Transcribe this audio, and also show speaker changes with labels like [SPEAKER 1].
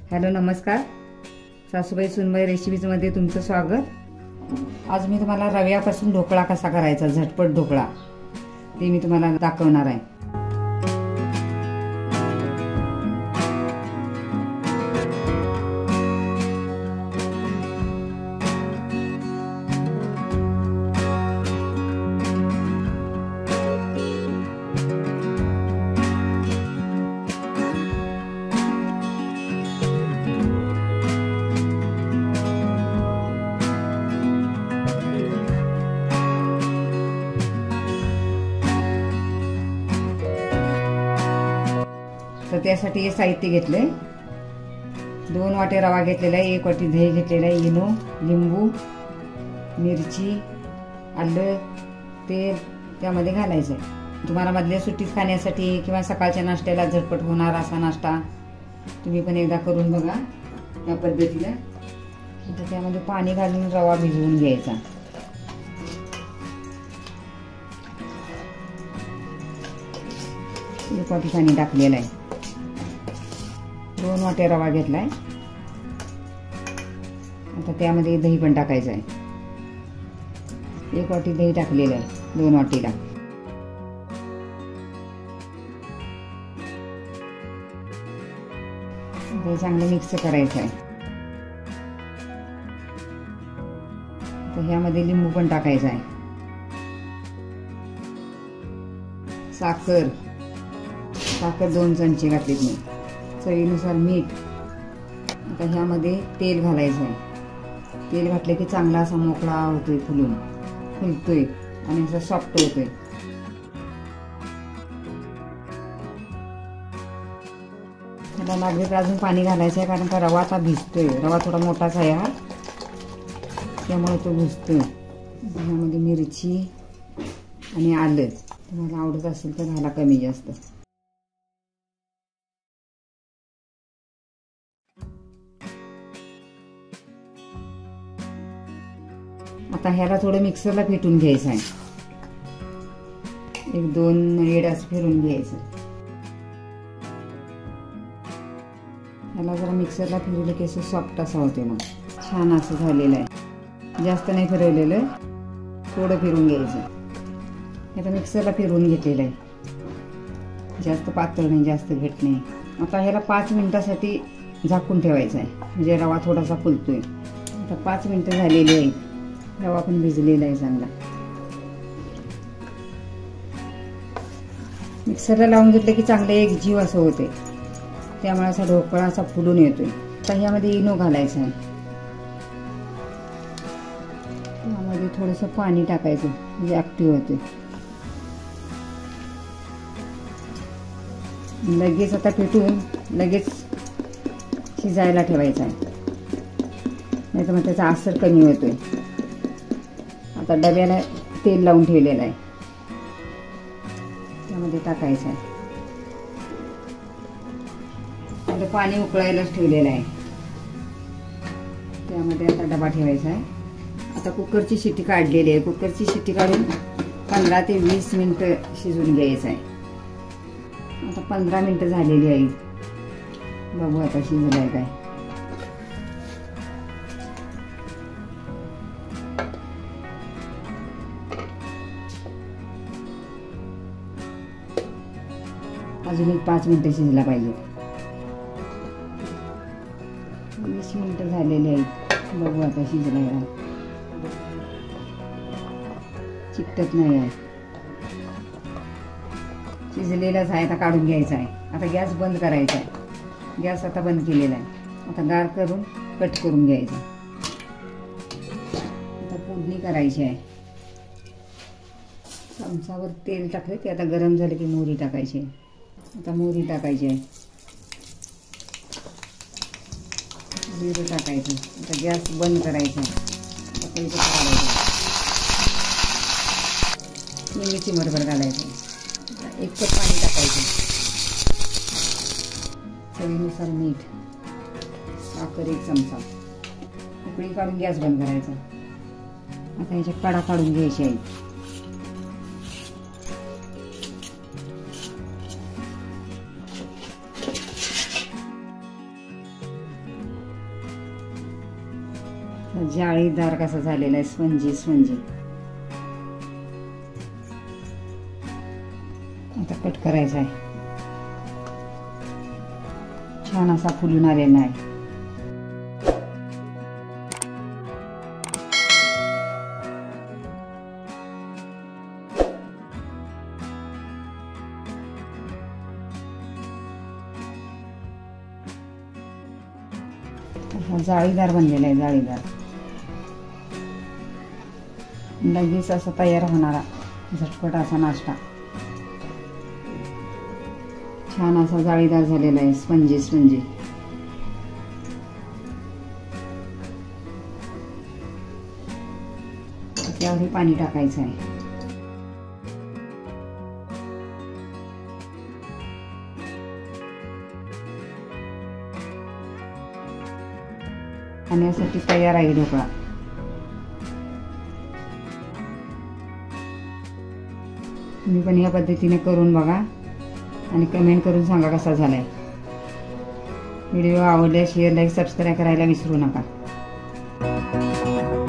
[SPEAKER 1] Hello नमस्कार, सासूबाई सुनबाई रेसिपीजमध्ये तुमचं स्वागत। आज मी तुम्हाला रव्यापासून ढोकळा कसा करायचा, झटपट ढोकळा, ते मी तुम्हाला दाखवणार आहे। तर त्यासाठी हे साहित्य घेतले, 2 वाटे रवा घेतलेला आहे, 1 वाटी दही घेतलेला आहे, इनो, लिंबू, मिरची, आलं, तेल त्यामध्ये घालायचं आहे। तुम्हाला मधल्या सुट्टीत खाण्यासाठी किंवा सकाळच्या नाश्त्याला झटपट होणार असा नाश्ता तुम्ही पण एकदा करून बघा या पद्धतीने। तर त्यामध्ये पाणी घालून रवा भिजवून घ्यायचा। एक वाटी पाणी टाकलेलं आहे, 2 वाटे रवा घेतलाय। आता त्यामध्ये दही पण टाकायचं आहे, 1 वाटी दही टाकलेलं आहे 2 वाटीला। दही चांगलं मिक्स करायचं आहे। तर ह्यामध्ये लिंबू पण टाकायचं आहे, साखर 2 चमचे घातलेत मी, चवीनुसार मीठ। आता ह्यामध्ये तेल घालायचं आहे। तेल घातले की चांगला असा मोकळा होतोय, फुलतोय आणि असा सॉफ्ट होतोय। त्याला लागेल अजून पाणी घालायचं आहे, कारण का रवा आता भिजतोय। रवा थोडा मोठाच आहे हा, त्यामुळे तो भिजतोय। ह्यामध्ये मिरची आणि आलं तुम्हाला आवडत असेल तर घाला, कमी जास्त। आता ह्याला थोडं मिक्सरला फेटून घ्यायचं आहे, 1-2 येड असं फिरून घ्यायचं। ह्याला जरा मिक्सरला फिरवलं की असं सॉफ्ट असं होते, मग छान असं झालेलं आहे। जास्त नाही फिरवलेलं, थोडं फिरून घ्यायचं। ह्याला मिक्सरला फिरवून घेतलेलं आहे, जास्त पातळ नाही जास्त घट्ट नाही। आता ह्याला 5 मिनिटासाठी झाकून ठेवायचं आहे, म्हणजे रवा थोडासा फुलतोय। आता 5 मिनिटं झालेली आहेत, रवा पण भिजलेला आहे चांगला। मिक्सरला लावून घेतलं की चांगलं एक जीव असं होते, त्यामुळे असा ढोकळा असा फुलून येतोय। आता ह्यामध्ये इनो घालायचं आहे, त्यामध्ये थोडंसं पाणी टाकायचं म्हणजे ऍक्टिव्ह होते। लगेच आता पेटून लगेच शिजायला ठेवायचं आहे, नाही तर मग त्याचा असर कमी होतोय। आता डब्याला तेल लावून ठेवलेलं आहे, त्यामध्ये टाकायचं आहे। आता पाणी उकळायलाच ठेवलेलं आहे, त्यामध्ये आता डबा ठेवायचा आहे। आता कुकरची शिट्टी काढलेली आहे, कुकरची शिट्टी काढून 15 ते 20 मिनिटं शिजवून घ्यायचं आहे। आता 15 मिनिटं झालेली आहे, बघू आता शिजलाय काय। अजून 5 मिनिटं शिजला पाहिजे। 20 मिनिटं झालेली आहेत, बघू आता शिजलाय का, चिकटत नाही आहे, शिजलेलाच आहे। आता काढून घ्यायचा आहे। आता गॅस बंद करायचा आहे, गॅस आता बंद केलेला आहे। आता गार करून कट करून घ्यायचा। आता फोडणी करायची आहे, चमचावर तेल टाकलं की आता गरम झालं की मोहरी टाकायची आहे। आता मोहरी टाकायची आहे, जिरं टाकायचं। आता गॅस बंद करायचा आहे। आता इथं काढायचं, मिरची मरभर घालायचं, 1 कप पाणी टाकायचं, चवीनुसार मीठ, साखर 1 चमचा, उकळी काढून गॅस बंद करायचा। आता ह्याच्या कडा काढून घ्यायची आहे। जाळीदार कसा झालेला आहे, स्पंजी स्पंजी. आता कट करायचा आहे. छान असा फुलून आलेला आहे. जाळीदार बनलेला आहे, जाळीदार. लगेच असा तयार होणारा झटपट असा नाश्ता. छान असा जाळीदार झालेला आहे, स्पंजी स्पंजी. त्यावर पाणी टाकायचं आहे. खाण्यासाठी तयार आहे ढोकळा. तुम्ही पण या पद्धतीने करून बघा आणि कमेंट करून सांगा कसा झालाय. व्हिडिओ आवडल्यास शेअर, लाईक, सबस्क्राईब करायला विसरू नका.